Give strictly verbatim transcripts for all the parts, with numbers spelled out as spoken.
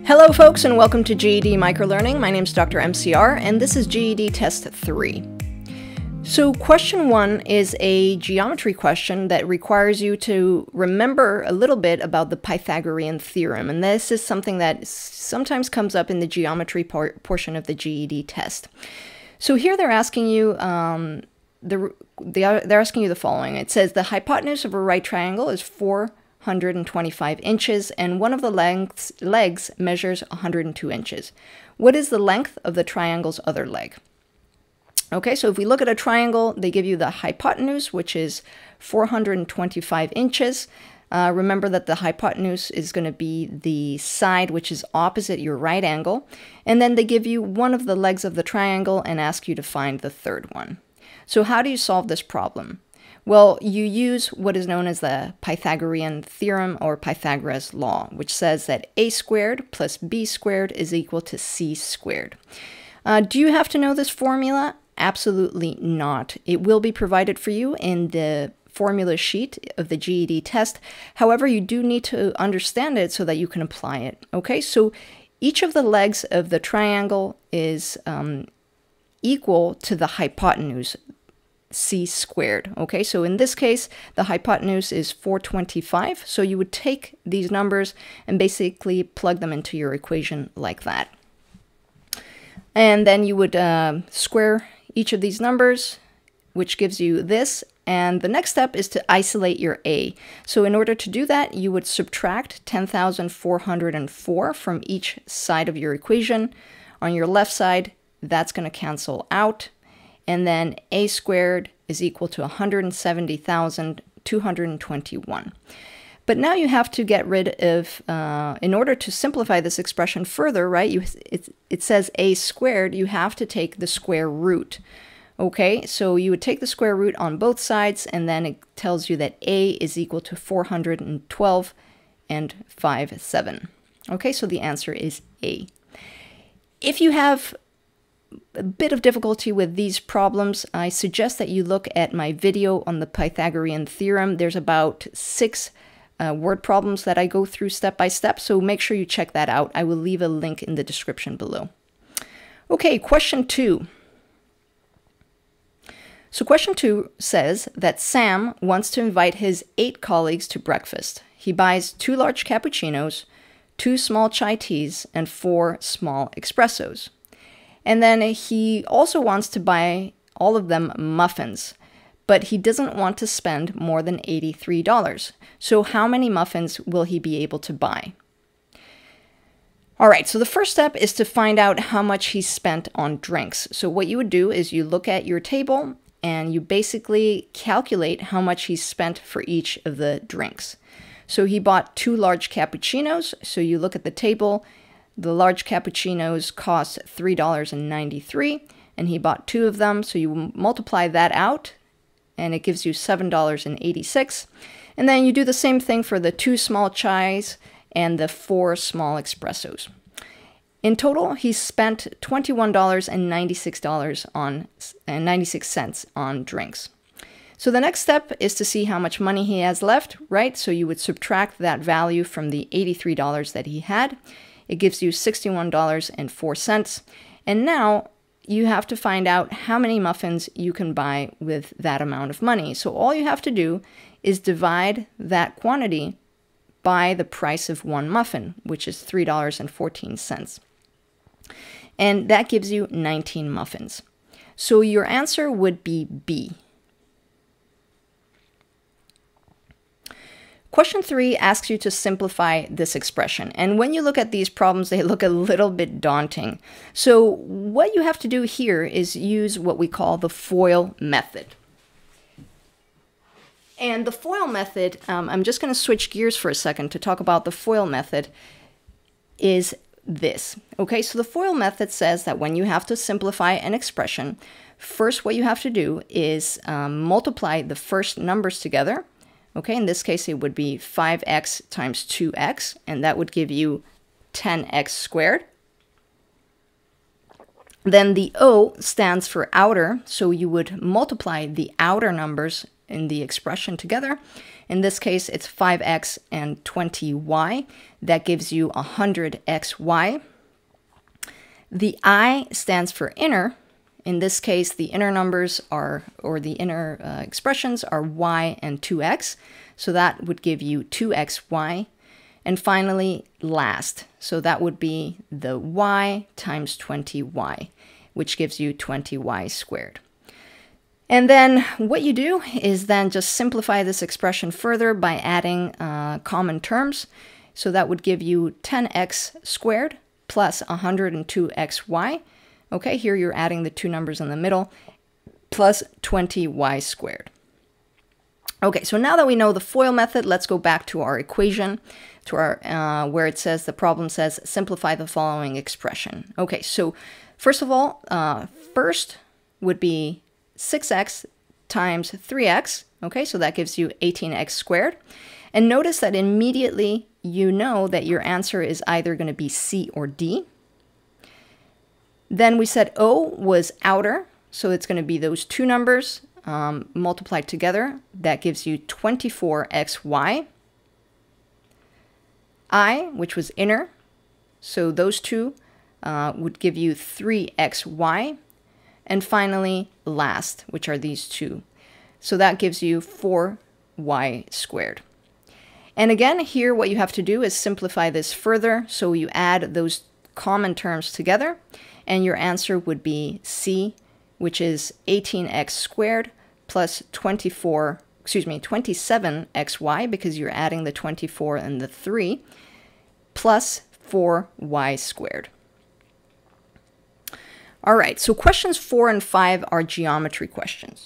Hello folks, and welcome to G E D Microlearning. My name is Doctor M C R and this is G E D Test three. So question one is a geometry question that requires you to remember a little bit about the Pythagorean theorem, and this is something that sometimes comes up in the geometry por portion of the G E D test. So here they're asking you um, the, they're asking you the following. It says the hypotenuse of a right triangle is four hundred twenty-five inches, and one of the lengths, legs measures one hundred two inches. What is the length of the triangle's other leg? Okay, so if we look at a triangle, they give you the hypotenuse, which is four hundred twenty-five inches. Uh, remember that the hypotenuse is going to be the side which is opposite your right angle. And then they give you one of the legs of the triangle and ask you to find the third one. So how do you solve this problem? Well, you use what is known as the Pythagorean theorem or Pythagoras law, which says that a squared plus b squared is equal to c squared. Uh, do you have to know this formula? Absolutely not. It will be provided for you in the formula sheet of the G E D test. However, you do need to understand it so that you can apply it. Okay, so each of the legs of the triangle is um, equal to the hypotenuse, c squared. Okay, so in this case, the hypotenuse is four hundred twenty-five. So you would take these numbers and basically plug them into your equation like that. And then you would uh, square each of these numbers, which gives you this. And the next step is to isolate your a. So in order to do that, you would subtract ten thousand four hundred four from each side of your equation. On your left side, that's going to cancel out. And then a squared is equal to one hundred seventy thousand two hundred twenty-one. But now you have to get rid of, uh, in order to simplify this expression further, right, you, it, it says a squared, you have to take the square root. Okay, so you would take the square root on both sides, and then it tells you that a is equal to four hundred twelve and five sevenths. Okay, so the answer is A. If you have a bit of difficulty with these problems, I suggest that you look at my video on the Pythagorean theorem. There's about six uh, word problems that I go through step by step, so make sure you check that out. I will leave a link in the description below. Okay, question two. So question two says that Sam wants to invite his eight colleagues to breakfast. He buys two large cappuccinos, two small chai teas, and four small espressos. And then he also wants to buy all of them muffins, but he doesn't want to spend more than eighty-three dollars. So how many muffins will he be able to buy? All right, so the first step is to find out how much he spent on drinks. So what you would do is you look at your table and you basically calculate how much he spent for each of the drinks. So he bought two large cappuccinos, so you look at the table. The large cappuccinos cost three dollars and ninety-three cents, and he bought two of them, so you multiply that out, and it gives you seven dollars and eighty-six cents. And then you do the same thing for the two small chais and the four small espressos. In total, he spent twenty-one dollars and ninety-six cents on, and ninety-six cents on drinks. So the next step is to see how much money he has left, right? So you would subtract that value from the eighty-three dollars that he had. It gives you sixty-one dollars and four cents. And now you have to find out how many muffins you can buy with that amount of money. So all you have to do is divide that quantity by the price of one muffin, which is three dollars and fourteen cents. And that gives you nineteen muffins. So your answer would be B. Question three asks you to simplify this expression. And when you look at these problems, they look a little bit daunting. So what you have to do here is use what we call the FOIL method. And the FOIL method, um, I'm just going to switch gears for a second to talk about the FOIL method, is this. Okay, so the FOIL method says that when you have to simplify an expression, first what you have to do is um, multiply the first numbers together. Okay, in this case, it would be five x times two x, and that would give you ten x squared. Then the O stands for outer, so you would multiply the outer numbers in the expression together, In this case, it's five x and twenty y. That gives you one hundred x y. The I stands for inner. In this case, the inner numbers are, or the inner uh, expressions are y and two x. So that would give you two x y. And finally, last. So that would be the y times twenty y, which gives you twenty y squared. And then what you do is then just simplify this expression further by adding uh, common terms. So that would give you ten x squared plus one hundred two x y. Okay, here you're adding the two numbers in the middle, plus twenty y squared. Okay, so now that we know the FOIL method, let's go back to our equation, to our uh, where it says, the problem says, simplify the following expression. Okay, so first of all, uh, first would be six x times three x. Okay, so that gives you eighteen x squared. And notice that immediately you know that your answer is either going to be C or D. Then we said O was outer, so it's going to be those two numbers um, multiplied together. That gives you twenty-four x y. I, which was inner, so those two uh, would give you three x y. And finally, last, which are these two. So that gives you four y squared. And again, here what you have to do is simplify this further. So you add those common terms together, and your answer would be C, which is eighteen x squared plus twenty-four, excuse me, twenty-seven x y, because you're adding the twenty-four and the three, plus four y squared. All right, so questions four and five are geometry questions.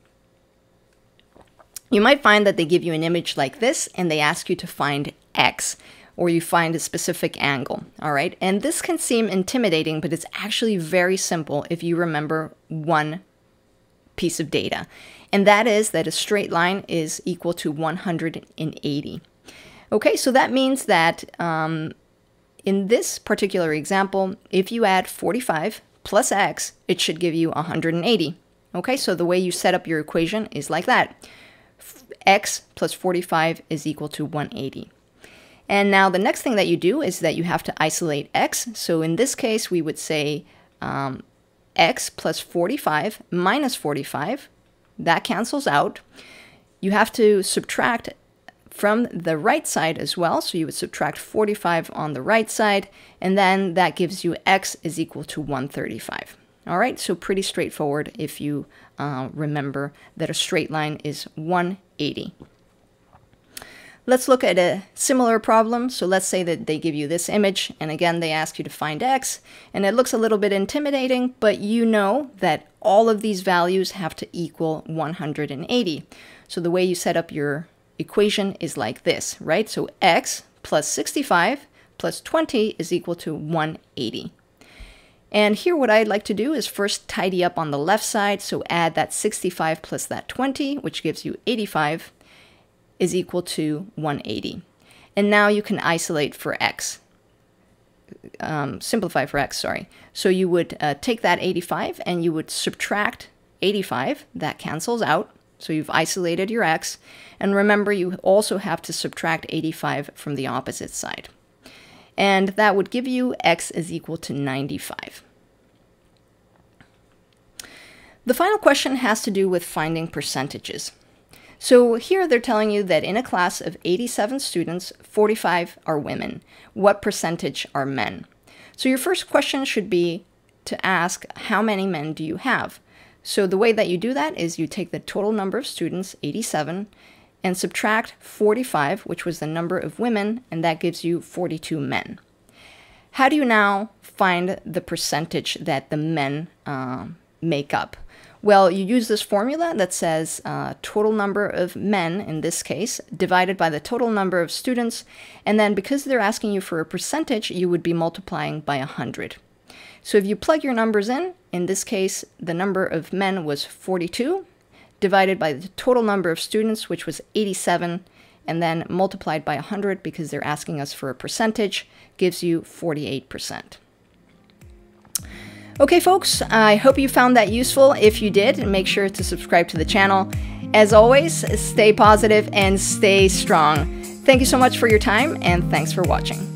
You might find that they give you an image like this, and they ask you to find x, or you find a specific angle, all right? And this can seem intimidating, but it's actually very simple if you remember one piece of data. And that is that a straight line is equal to one hundred eighty. Okay, so that means that um, in this particular example, if you add forty-five plus x, it should give you one hundred eighty. Okay, so the way you set up your equation is like that. X plus forty-five is equal to one hundred eighty. And now the next thing that you do is that you have to isolate x. So in this case, we would say um, x plus forty-five minus forty-five. That cancels out. You have to subtract from the right side as well. So you would subtract forty-five on the right side, and then that gives you x is equal to one hundred thirty-five. All right, so pretty straightforward if you uh, remember that a straight line is one hundred eighty. Let's look at a similar problem. So let's say that they give you this image, and again, they ask you to find x, and it looks a little bit intimidating, but you know that all of these values have to equal one hundred eighty. So the way you set up your equation is like this, right? So x plus sixty-five plus twenty is equal to one hundred eighty. And here what I'd like to do is first tidy up on the left side. So add that sixty-five plus that twenty, which gives you eighty-five, is equal to one hundred eighty. And now you can isolate for x. Um, simplify for x, sorry. So you would uh, take that eighty-five and you would subtract eighty-five. That cancels out. So you've isolated your x. And remember, you also have to subtract eighty-five from the opposite side. And that would give you x is equal to ninety-five. The final question has to do with finding percentages. So here they're telling you that in a class of eighty-seven students, forty-five are women. What percentage are men? So your first question should be to ask, how many men do you have? So the way that you do that is you take the total number of students, eighty-seven, and subtract forty-five, which was the number of women, and that gives you forty-two men. How do you now find the percentage that the men uh, make up? Well, you use this formula that says uh, total number of men, in this case, divided by the total number of students, and then because they're asking you for a percentage, you would be multiplying by one hundred. So if you plug your numbers in, in this case, the number of men was forty-two, divided by the total number of students, which was eighty-seven, and then multiplied by one hundred because they're asking us for a percentage, gives you forty-eight percent. Okay folks, I hope you found that useful. If you did, make sure to subscribe to the channel. As always, stay positive and stay strong. Thank you so much for your time, and thanks for watching.